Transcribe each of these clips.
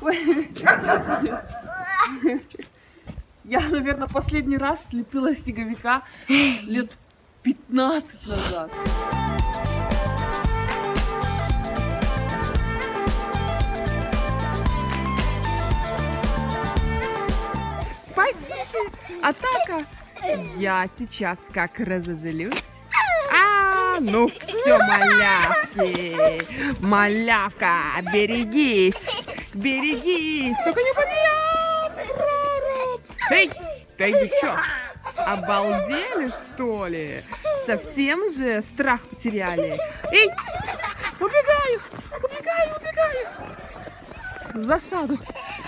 Я, наверное, последний раз слепила снеговика лет 15 назад. Спасибо! Атака! Я сейчас как разозлюсь. Ну все, малявки! Малявка, берегись! Берегись! Только не упади! Эй! Эй, вы чё? Обалдели, что ли? Совсем же страх потеряли? Эй! Убегаю! Убегаю! Убегаю! В засаду!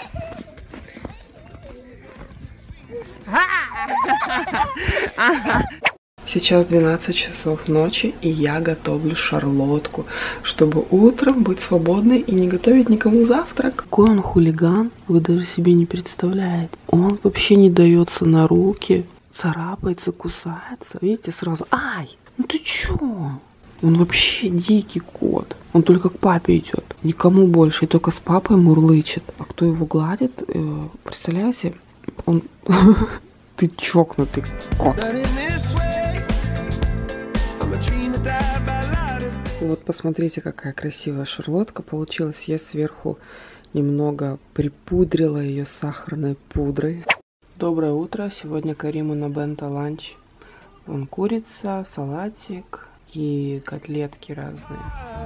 Сейчас 12 часов ночи, и я готовлю шарлотку, чтобы утром быть свободной и не готовить никому завтрак. Какой он хулиган, вы даже себе не представляете. Он вообще не дается на руки, царапается, кусается. Видите, сразу, ай, ну ты чё? Он вообще дикий кот. Он только к папе идет, никому больше, и только с папой мурлычет. А кто его гладит, представляете, он... Ты чокнутый кот. Вот посмотрите, какая красивая шарлотка получилась. Я сверху немного припудрила ее сахарной пудрой. Доброе утро. Сегодня Кариму на бенто-ланч. Вон курица, салатик и котлетки разные.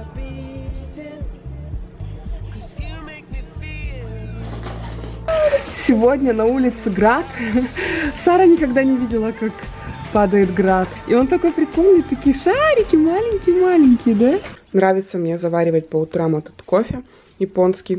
Сегодня на улице град. Сара никогда не видела, как падает град. И он такой прикольный, такие шарики маленькие-маленькие, да? Нравится мне заваривать по утрам этот кофе японский.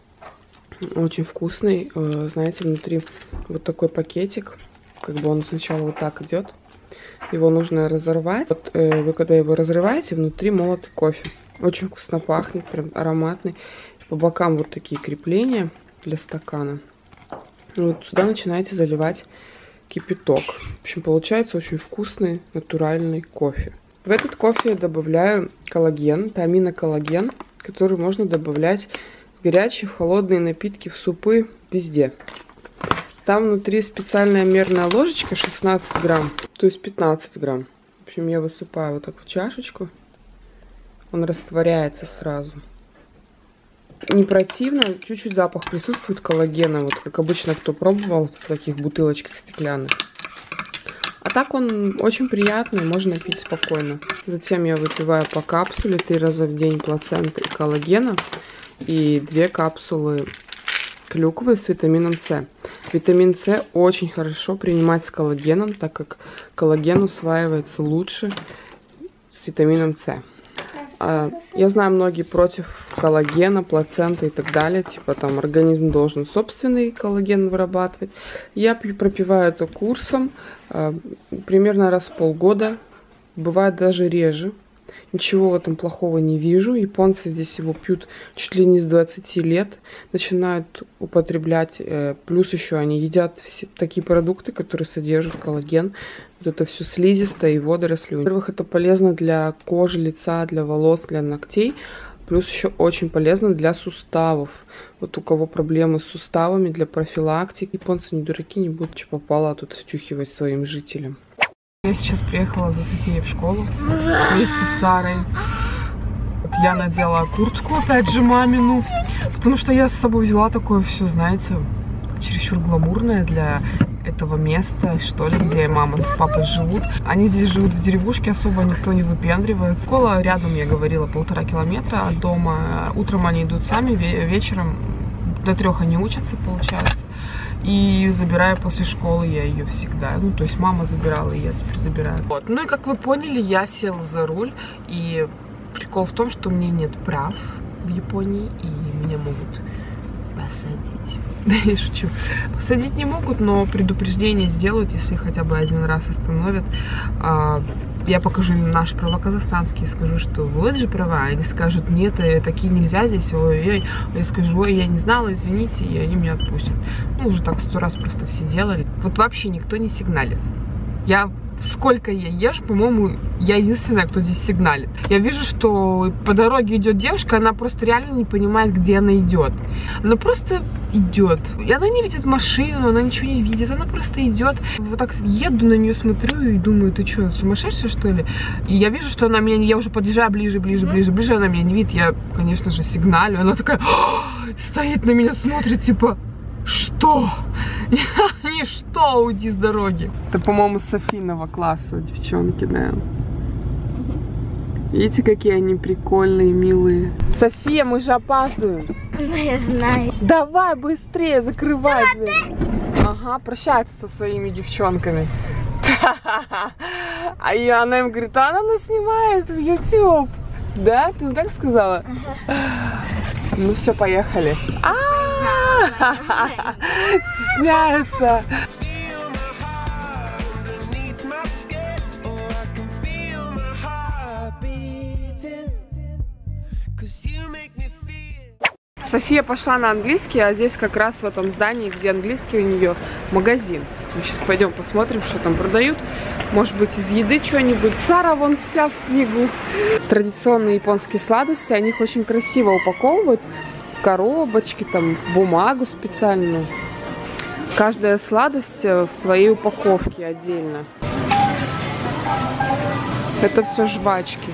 Очень вкусный. Знаете, внутри вот такой пакетик. Как бы он сначала вот так идет. Его нужно разорвать. Вот, вы когда его разрываете, внутри молотый кофе. Очень вкусно пахнет, прям ароматный. По бокам вот такие крепления для стакана. И вот сюда начинаете заливать кипяток. В общем, получается очень вкусный натуральный кофе. В этот кофе я добавляю коллаген, это аминоколлаген, который можно добавлять в горячие, в холодные напитки, в супы, везде. Там внутри специальная мерная ложечка 16 грамм, то есть 15 грамм. В общем, я высыпаю вот так в чашечку. Он растворяется сразу. Не противно, чуть-чуть запах присутствует коллагена, вот как обычно кто пробовал в таких бутылочках стеклянных. А так он очень приятный, можно пить спокойно. Затем я выпиваю по капсуле 3 раза в день плаценты и коллагена и 2 капсулы клюквы с витамином С. Витамин С очень хорошо принимать с коллагеном, так как коллаген усваивается лучше с витамином С. Я знаю, многие против коллагена, плаценты и так далее. Типа там организм должен собственный коллаген вырабатывать. Я пропиваю это курсом примерно раз в полгода. Бывает даже реже. Ничего в этом плохого не вижу. Японцы здесь его пьют чуть ли не с 20 лет. Начинают употреблять. Плюс еще они едят все такие продукты, которые содержат коллаген. Вот это все слизистое и водоросли. Во-первых, это полезно для кожи, лица, для волос, для ногтей. Плюс еще очень полезно для суставов. Вот у кого проблемы с суставами, для профилактики. Японцы не дураки, не будут что попало тут втюхивать своим жителям. Я сейчас приехала за Софией в школу вместе с Сарой. Вот я надела куртку, опять же, мамину, потому что я с собой взяла такое все, знаете, чересчур гламурное для этого места, что ли, где мама с папой живут. Они здесь живут в деревушке, особо никто не выпендривает. Школа рядом, я говорила, 1,5 километра от дома. Утром они идут сами, вечером до 3 они учатся, получается. И забираю после школы я ее всегда. Ну, то есть мама забирала, и я теперь забираю. Вот. Ну и как вы поняли, я села за руль. И прикол в том, что у меня нет прав в Японии, и меня могут посадить. Да, я шучу. Посадить не могут, но предупреждение сделают, если хотя бы один раз остановят. Я покажу им наш права казахстанские, скажу, что вот же права. Они скажут, нет, такие нельзя здесь. Ой-ой-ой. Я скажу, ой, я не знала, извините, и они меня отпустят. Ну, уже так 100 раз просто все делали. Вот вообще никто не сигналит. Я сколько я езжу, по-моему, я единственная, кто здесь сигналит. Я вижу, что по дороге идет девушка, она просто реально не понимает, где она идет. Она просто идет. И она не видит машину, она ничего не видит. Она просто идет. Вот так еду на нее, смотрю и думаю, ты что, сумасшедшая, что ли? И я вижу, что она меня, я уже подъезжаю ближе, она меня не видит. Я, конечно же, сигналю. Она такая стоит на меня, смотрит, типа, что? Ничто, уйди с дороги. Это, по-моему, Софиного класса девчонки, да. Видите, какие они прикольные, милые. София, мы же опаздываем. Ну, я знаю. Давай быстрее, закрывай дверь. Ага, прощается со своими девчонками. А она им говорит, она нас снимает в YouTube. Да? Ты так сказала? Ну все, поехали. Стесняется. София пошла на английский, а здесь как раз в этом здании, где английский, у нее магазин. Мы сейчас пойдем посмотрим, что там продают. Может быть, из еды что-нибудь. Сара вон вся в снегу. Традиционные японские сладости, они их очень красиво упаковывают. В коробочки, там, в бумагу специальную. Каждая сладость в своей упаковке отдельно. Это все жвачки.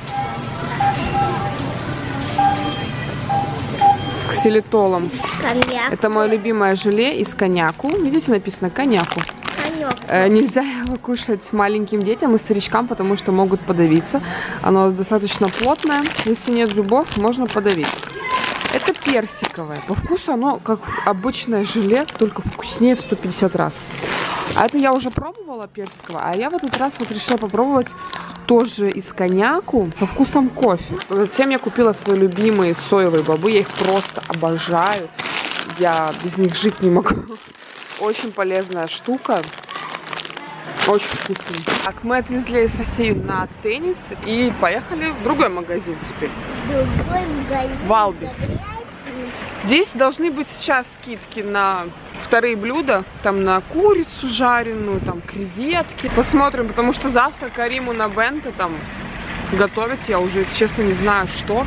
С ксилитолом. Коньяк. Это мое любимое желе из коньяку. Видите, написано коньяку. Нельзя его кушать маленьким детям и старичкам, потому что могут подавиться. Оно достаточно плотное. Если нет зубов, можно подавиться. Это персиковое. По вкусу оно как обычное желе, только вкуснее в 150 раз. А это я уже пробовала персиковое, а я в этот раз вот решила попробовать тоже из коньяку со вкусом кофе. Затем я купила свои любимые соевые бобы. Я их просто обожаю. Я без них жить не могу. Очень полезная штука. Очень вкусный. Так, мы отвезли Софию на теннис и поехали в другой магазин теперь. Валбис. Здесь должны быть сейчас скидки на вторые блюда. Там на курицу жареную, там креветки. Посмотрим, потому что завтра Кариму на бенто там готовить. Я уже, если честно, не знаю, что.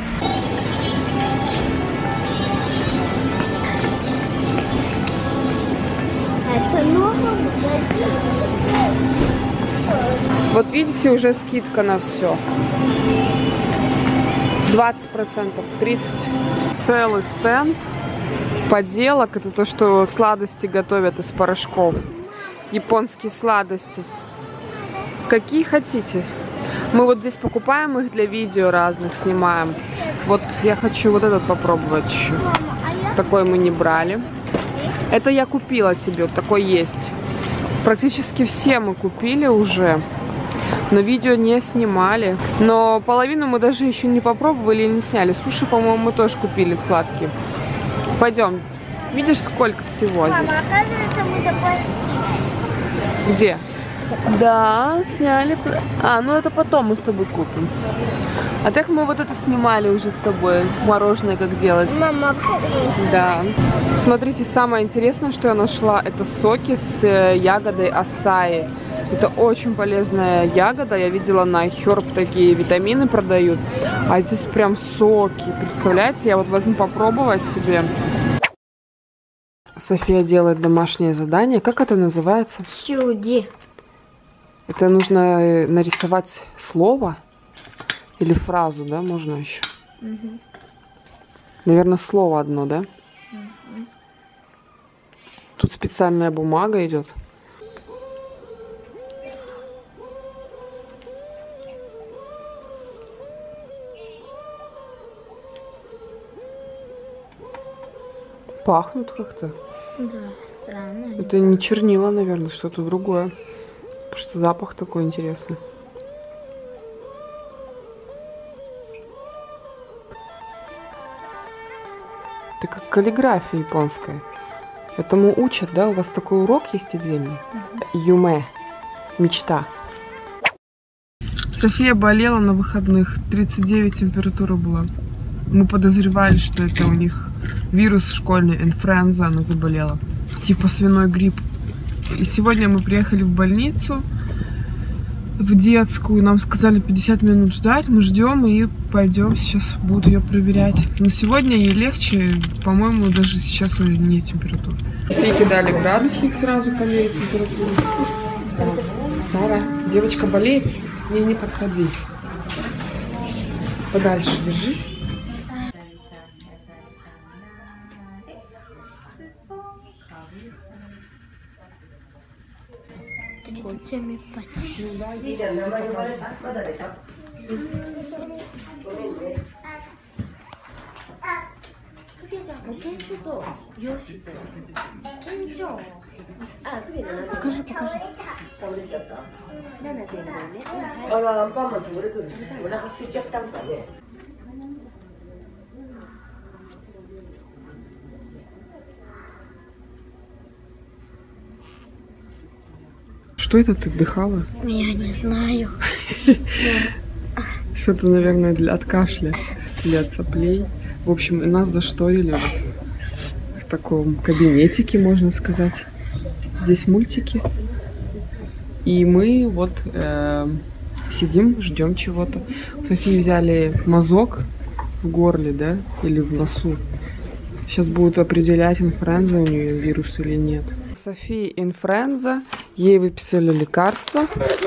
Вот видите, уже скидка на все. 20%, 30%. Целый стенд поделок. Это то, что сладости готовят из порошков. Японские сладости. Какие хотите. Мы вот здесь покупаем их для видео разных, снимаем. Вот я хочу вот этот попробовать еще. Такой мы не брали. Это я купила тебе, вот такой есть. Практически все мы купили уже, но видео не снимали. Но половину мы даже еще не попробовали и не сняли. Суши, по-моему, мы тоже купили сладкие. Пойдем. Видишь, сколько всего здесь? Мама, оказывается, мы такой... Где? Да, сняли. А, ну это потом мы с тобой купим. А так мы вот это снимали уже с тобой. Мороженое как делать. Мама, да. Смотрите, самое интересное, что я нашла, это соки с ягодой асаи. Это очень полезная ягода. Я видела на Herb такие витамины продают. А здесь прям соки. Представляете, я вот возьму попробовать себе. София делает домашнее задание. Как это называется? Чуди. Это нужно нарисовать слово или фразу, да, можно еще? Угу. Наверное, слово одно, да? Угу. Тут специальная бумага идет. Пахнут как-то. Да, странно. Это не чернила, наверное, что-то другое. Потому что запах такой интересный. Это как каллиграфия японская. Этому учат, да? У вас такой урок есть отдельный? Юме. Мечта. София болела на выходных. 39 температура была. Мы подозревали, что это у них вирус школьный, инфлюенза, она заболела. Типа свиной грипп. И сегодня мы приехали в больницу. в детскую. Нам сказали 50 минут ждать. Мы ждем и пойдем. Сейчас буду ее проверять. На сегодня ей легче. По-моему, даже сейчас у нее нет температуры. Софийке дали градусник сразу померить температуру. Сара, девочка болеет, к ней не подходи. Подальше держи. Покажи, покажи. Что это ты вдыхала? Я не знаю. Что-то, наверное, от кашля или от соплей. В общем, нас зашторили вот в таком кабинетике, можно сказать. Здесь мультики. И мы вот сидим, ждем чего-то. У Софии взяли мазок в горле, да, или в носу. Сейчас будут определять, инфлюенза у нее вирус или нет. У Софии инфлюенза, ей выписали лекарства.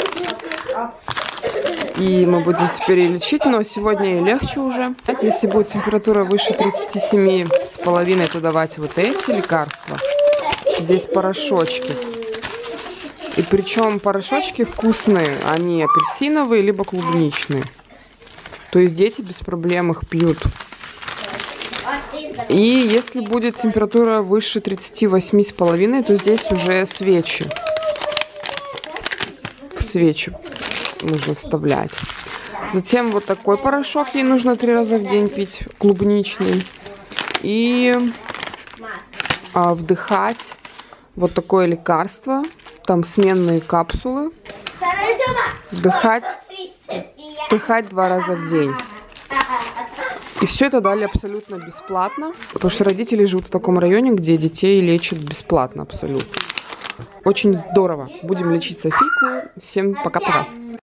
И мы будем теперь ее лечить, но сегодня ей легче уже. Если будет температура выше 37,5, то давайте вот эти лекарства. Здесь порошочки. И причем порошочки вкусные, они апельсиновые, либо клубничные. То есть дети без проблем их пьют. И если будет температура выше 38,5, то здесь уже свечи. В свечу нужно вставлять. Затем вот такой порошок ей нужно 3 раза в день пить, клубничный. И вдыхать вот такое лекарство. Там сменные капсулы. Вдыхать 2 раза в день. И все это дали абсолютно бесплатно. Потому что родители живут в таком районе, где детей лечат бесплатно абсолютно. Очень здорово. Будем лечить Софийку. Всем пока-пока.